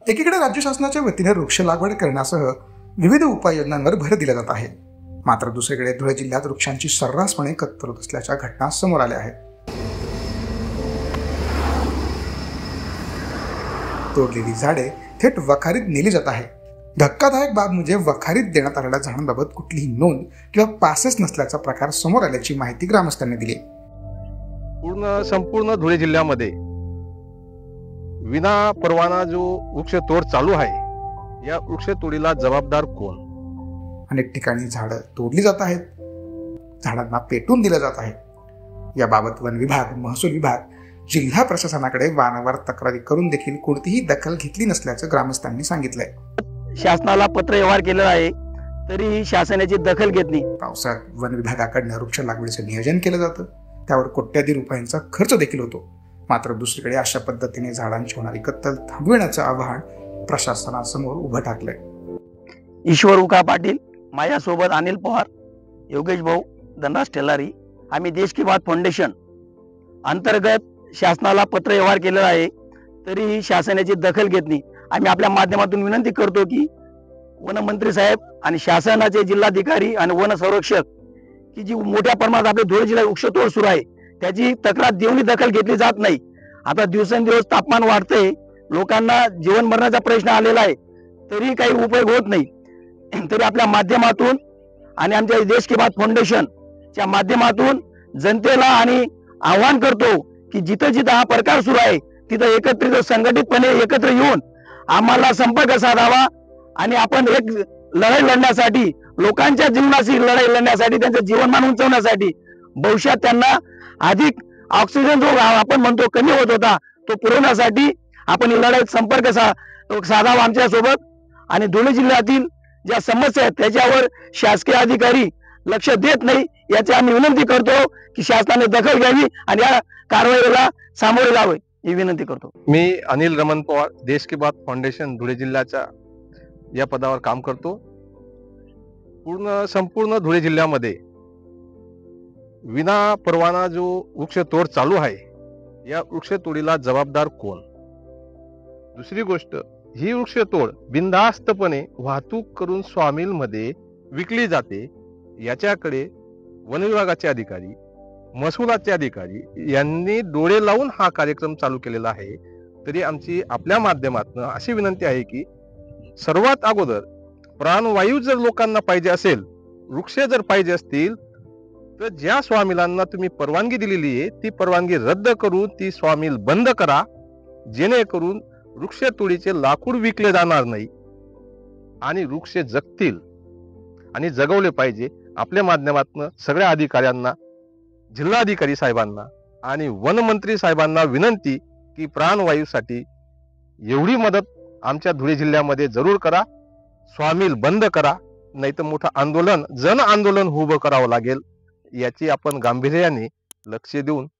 एकीकडे राज्य शासनाच्या वतीने वृक्ष लागवड करण्यासह विविध उपाययोजनांवर भर दिला जात आहे, मात्र दुसरीकडे धुळे जिल्ह्यात वृक्षांची सर्रासपणे कत्तल होत असल्याच्या घटना समोर आल्या आहेत. तोडलेली झाडे थेट वखारीत नेली जात आहे. धक्कादायक बाब म्हणजे वखारीत देण्यात आलेल्या झाडांबाबत कुठलीही नोंद किंवा पासेस नसल्याचा प्रकार समोर आल्याची माहिती ग्रामस्थांनी दिली. संपूर्ण धुळे जिल्ह्यामध्ये विना परवाना जो वृक्ष तोड चालू आहे, या वृक्ष तोडीला जबाबदार कोण? अनेक ठिकाणी झाडं तोडली जात आहेत, झाडांना पेटून दिलं जात आहे. याबाबत वन विभाग, महसूल विभाग, जिल्हा प्रशासनाकडे वारंवार तक्रारी करून देखील कोणतीही दखल घेतली नसल्याचं ग्रामस्थांनी सांगितलंय. शासनाला पत्र व्यवहार केलेला आहे, तरी शासनाची दखल घेत नाही. पावसाळ्यात वन विभागाकडनं वृक्ष लागवडीचं नियोजन केलं जातं, त्यावर कोट्याधी रुपयांचा खर्च देखील होतो. मात्र दुसरीकडे अशा पद्धतीने झाडांची होणारी कत्तल थांबविण्याचं आव्हान प्रशासनासमोर उभं टाकलंय. ईश्वर उका पाटील, माझ्यासोबत अनिल पवार, योगेश भाऊ, धनराज टेलारी, आम्ही देश की बात फाउंडेशन अंतर्गत शासनाला पत्र व्यवहार केलेला आहे, तरी शासनाची दखल घेत नाही. आम्ही आपल्या माध्यमातून विनंती करतो की वनमंत्री साहेब आणि शासनाचे जिल्हाधिकारी आणि वन संरक्षक की जी मोठ्या प्रमाणात आपल्या धुळे जिल्ह्यात वृक्षतोड सुरू आहे, त्याची तक्रार देऊनही दखल घेतली जात नाही. आता दिवसेंदिवस तापमान वाढतंय, लोकांना जीवन मरणाचा प्रश्न आलेला आहे, तरी काही उपयोग होत नाही. तरी आपल्या माध्यमातून आणि आमच्या देश की बात फाउंडेशनच्या माध्यमातून जनतेला आणि आवाहन करतो की जिथं जिथं हा प्रकार सुरू आहे तिथं एकत्रित संघटितपणे एकत्र येऊन आम्हाला संपर्क साधावा आणि आपण एक लढाई लढण्यासाठी, लोकांच्या जीवनाची लढाई लढण्यासाठी, त्यांचं जीवनमान उंचवण्यासाठी, भविष्यात त्यांना अधिक ऑक्सिजन जो आपण म्हणतो कमी होत होता तो पुरवण्यासाठी आपण ही लढाईत संपर्क साधावा आमच्या सोबत. आणि धुळे जिल्ह्यातील ज्या समस्या आहेत त्याच्यावर शासकीय अधिकारी लक्ष देत नाही, याची आम्ही विनंती करतो की शासनाने दखल घ्यावी आणि या कारवाईला सामोरे जावे ही विनंती करतो. मी अनिल रमन पवार, देश की बात फाउंडेशन धुळे जिल्ह्याच्या या पदावर काम करतो. संपूर्ण धुळे जिल्ह्यामध्ये विना परवाना जो वृक्ष तोड चालू आहे, या वृक्ष तोडीला जबाबदार कोण? दुसरी गोष्ट, ही वृक्ष तोड बिनधास्तपणे वाहतूक करून सॉमिल मध्ये विकली जाते. याच्याकडे वन विभागाचे अधिकारी, महसुलाचे अधिकारी यांनी डोळे लावून हा कार्यक्रम चालू केलेला आहे. तरी आमची आपल्या माध्यमातून अशी विनंती आहे की सर्वात अगोदर प्राणवायू जर लोकांना पाहिजे असेल, वृक्ष जर पाहिजे असतील, तर ज्या स्वामिलांना तुम्ही परवानगी दिलेली आहे ती परवानगी रद्द करून ती स्वामिल बंद करा, जेणेकरून वृक्ष तोडीचे लाकूड विकले जाणार नाही आणि वृक्ष जगतील आणि जगवले पाहिजे. आपल्या माध्यमातून सगळ्या अधिकाऱ्यांना, जिल्हाधिकारी साहेबांना आणि वनमंत्री साहेबांना विनंती की प्राणवायूसाठी एवढी मदत आमच्या धुळे जिल्ह्यामध्ये जरूर करा, स्वामिल बंद करा, नाही तर मोठं आंदोलन, जन आंदोलन उभं करावं लागेल. याची आपण गांभीर्याने लक्ष देऊन